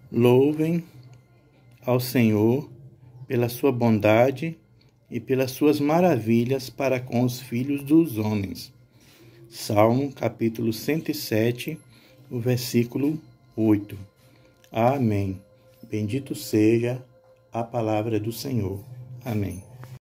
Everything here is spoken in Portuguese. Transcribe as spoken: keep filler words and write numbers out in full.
Louvem ao Senhor pela sua bondade e pelas suas maravilhas para com os filhos dos homens. Salmo capítulo cento e sete, o versículo oito. Amém. Bendito seja a palavra do Senhor. Amém.